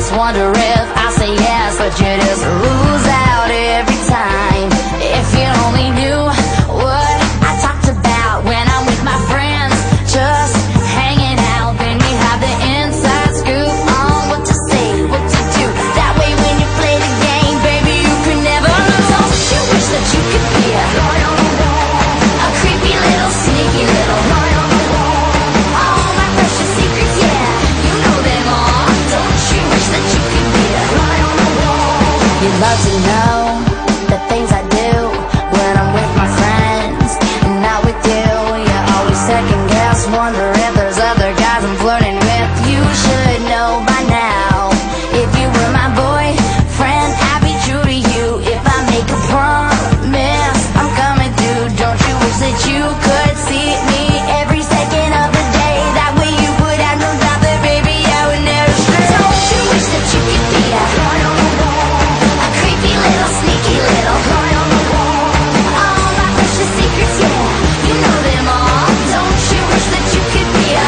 just wonder if I say yes, but you just lose out every time. If you only knew what I talked about when I'm with my friends, just hanging out, then we have the inside scoop on what to say, what to do. That way when you play the game, baby, you can never lose. Don't you wish that you could be a creepy little, sneaky little all my precious secrets, yeah, you know them all. Don't you wish that you could be a you'd love to know the things I do when I'm with my friends and not with you. You always second guess, wonder if there's other guys I'm flirting with. You should know by now, if you were my boyfriend, I'd be true to you. If I make a promise, I'm coming through. Don't you wish that you could see me every second of the day? That way you would have no doubt that, baby, I would never stray. Don't you wish that you could be a creepy little, sneaky little all my precious secrets, yeah, you know them all. Don't you wish that you could be a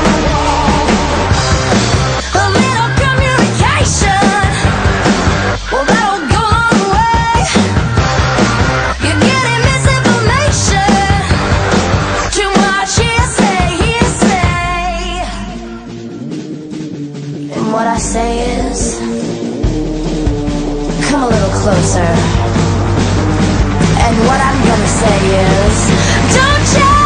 little communication? Well, that'll go a long way. You're getting misinformation, too much hearsay, hearsay. And what I say is, come a little closer. And what I'm gonna say is, don't you